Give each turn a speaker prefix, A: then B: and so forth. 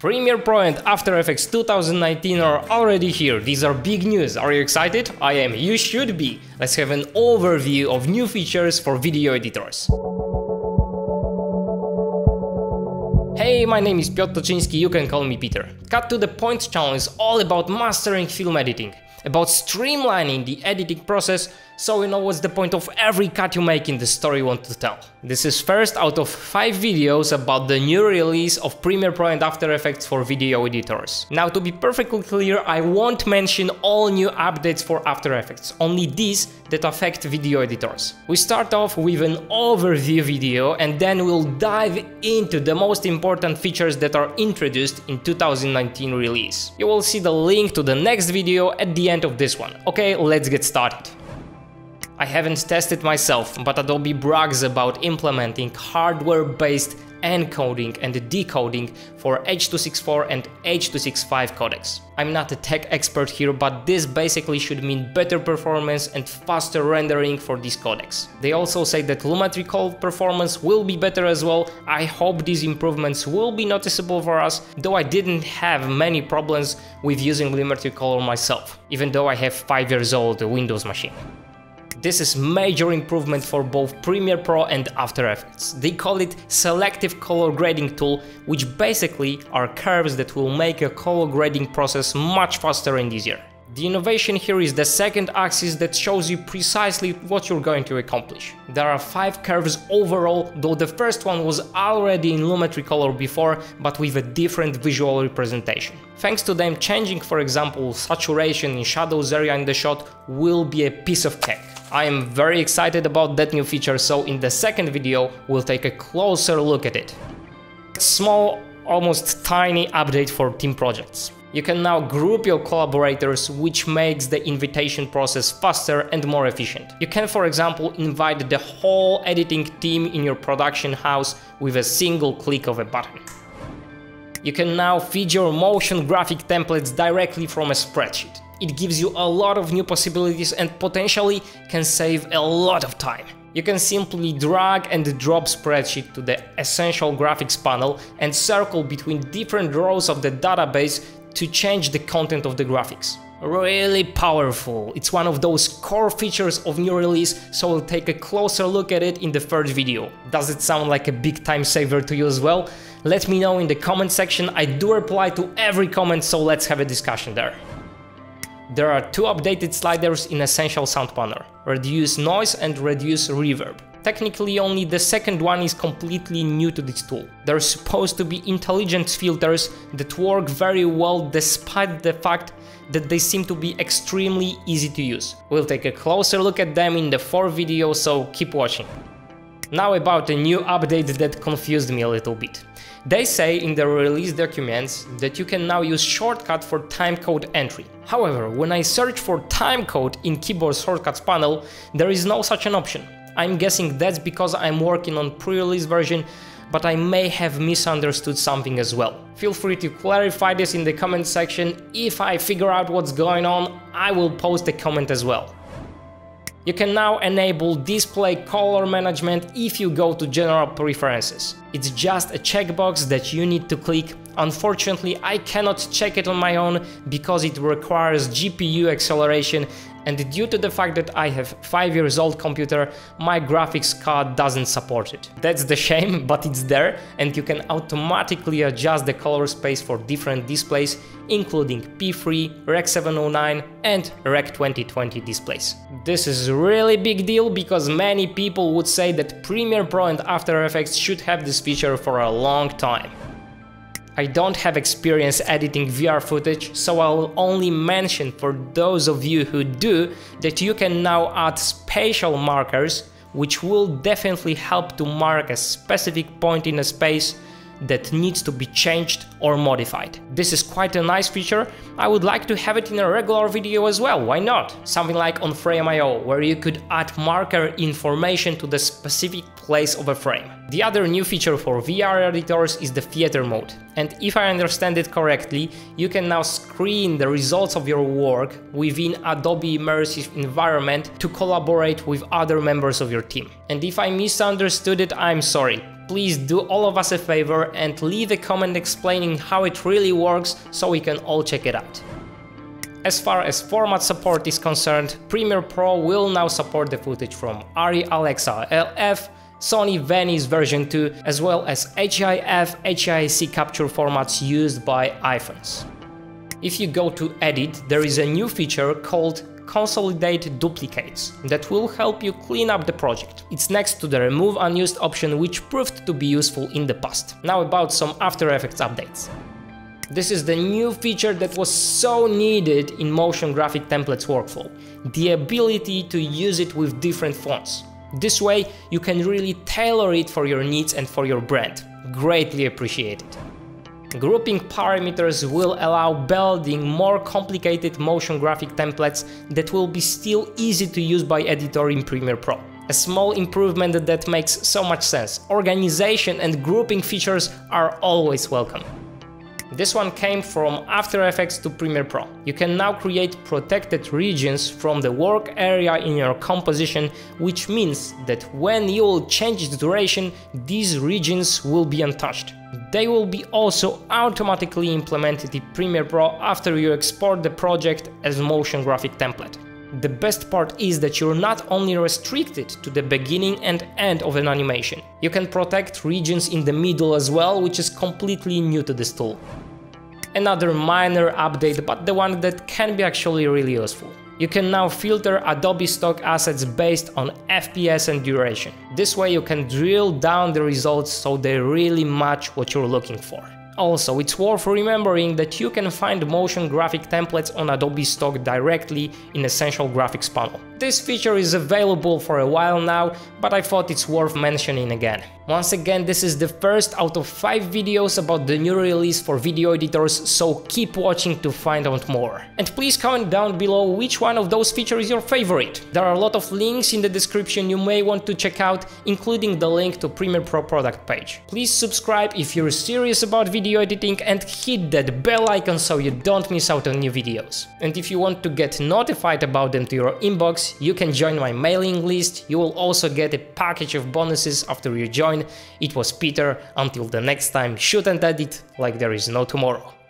A: Premiere Pro and After Effects 2019 are already here. These are big news. Are you excited? I am. You should be. Let's have an overview of new features for video editors. Hey, my name is Piotr Toczyński, you can call me Peter. Cut to the Point channel is all about mastering film editing, about streamlining the editing process so you know what's the point of every cut you make in the story you want to tell. This is first out of 5 videos about the new release of Premiere Pro and After Effects for video editors. Now, to be perfectly clear, I won't mention all new updates for After Effects, only these that affect video editors. We start off with an overview video and then we'll dive into the most important features that are introduced in 2019 release. You will see the link to the next video at the end of this one. Okay, let's get started. I haven't tested myself, but Adobe brags about implementing hardware-based encoding and decoding for H.264 and H.265 codecs. I'm not a tech expert here, but this basically should mean better performance and faster rendering for these codecs. They also say that Lumetri color performance will be better as well. I hope these improvements will be noticeable for us, though I didn't have many problems with using Lumetri color myself, even though I have 5 years old Windows machine. This is major improvement for both Premiere Pro and After Effects. They call it Selective color grading tool, which basically are curves that will make a color grading process much faster and easier. The innovation here is the second axis that shows you precisely what you're going to accomplish. There are 5 curves overall, though the first one was already in Lumetri color before, but with a different visual representation. Thanks to them, changing, for example, saturation in shadows area in the shot will be a piece of cake. I am very excited about that new feature, so in the second video we'll take a closer look at it. Small, almost tiny update for team projects. You can now group your collaborators, which makes the invitation process faster and more efficient. You can, for example, invite the whole editing team in your production house with a single click of a button. You can now feed your motion graphic templates directly from a spreadsheet. It gives you a lot of new possibilities and potentially can save a lot of time. You can simply drag and drop spreadsheet to the Essential Graphics panel and circle between different rows of the database to change the content of the graphics. Really powerful. It's one of those core features of new release, so we'll take a closer look at it in the third video. Does it sound like a big time saver to you as well? Let me know in the comment section. I do reply to every comment, so let's have a discussion there. There are 2 updated sliders in Essential Sound Panel, Reduce Noise and Reduce Reverb. Technically only the second one is completely new to this tool. They're supposed to be intelligent filters that work very well despite the fact that they seem to be extremely easy to use. We'll take a closer look at them in the 4th video, so keep watching. Now about a new update that confused me a little bit. They say in the release documents that you can now use shortcut for timecode entry. However, when I search for timecode in keyboard shortcuts panel, there is no such an option. I'm guessing that's because I'm working on pre-release version, but I may have misunderstood something as well. Feel free to clarify this in the comment section. If I figure out what's going on, I will post a comment as well. You can now enable display color management if you go to general preferences. It's just a checkbox that you need to click. Unfortunately, I cannot check it on my own because it requires GPU acceleration, and due to the fact that I have 5 years old computer, my graphics card doesn't support it. That's the shame, but it's there, and you can automatically adjust the color space for different displays, including P3, Rec 709 and Rec 2020 displays. This is a really big deal because many people would say that Premiere Pro and After Effects should have this feature for a long time. I don't have experience editing VR footage, so I'll only mention for those of you who do that you can now add spatial markers, which will definitely help to mark a specific point in a space that needs to be changed or modified. This is quite a nice feature. I would like to have it in a regular video as well, why not? Something like on Frame.io, where you could add marker information to the specific place of a frame. The other new feature for VR editors is the theater mode. And if I understand it correctly, you can now screen the results of your work within Adobe Immersive Environment to collaborate with other members of your team. And if I misunderstood it, I'm sorry. Please do all of us a favor and leave a comment explaining how it really works so we can all check it out. As far as format support is concerned, Premiere Pro will now support the footage from ARRI Alexa LF, Sony Venice version 2, as well as HEIF, HEIC capture formats used by iPhones. If you go to Edit, there is a new feature called Consolidate Duplicates that will help you clean up the project. It's next to the Remove Unused option, which proved to be useful in the past. Now about some After Effects updates. This is the new feature that was so needed in motion graphic templates workflow, the ability to use it with different fonts. This way you can really tailor it for your needs and for your brand. Greatly appreciated. Grouping parameters will allow building more complicated motion graphic templates that will be still easy to use by editor in Premiere Pro. A small improvement that makes so much sense. Organization and grouping features are always welcome. This one came from After Effects to Premiere Pro. You can now create protected regions from the work area in your composition, which means that when you will change the duration, these regions will be untouched. They will be also automatically implemented in Premiere Pro after you export the project as a motion graphic template. The best part is that you're not only restricted to the beginning and end of an animation. You can protect regions in the middle as well, which is completely new to this tool. Another minor update, but the one that can be actually really useful. You can now filter Adobe stock assets based on FPS and duration. This way you can drill down the results so they really match what you're looking for. Also, it's worth remembering that you can find motion graphic templates on Adobe Stock directly in Essential Graphics panel. This feature is available for a while now, but I thought it's worth mentioning again. Once again, this is the first out of 5 videos about the new release for video editors, so keep watching to find out more. And please comment down below which one of those features is your favorite. There are a lot of links in the description you may want to check out, including the link to Premiere Pro product page. Please subscribe if you're serious about video editing and hit that bell icon so you don't miss out on new videos. And if you want to get notified about them to your inbox, you can join my mailing list. You will also get a package of bonuses after you join. It was Peter. Until the next time, shoot and edit like there is no tomorrow.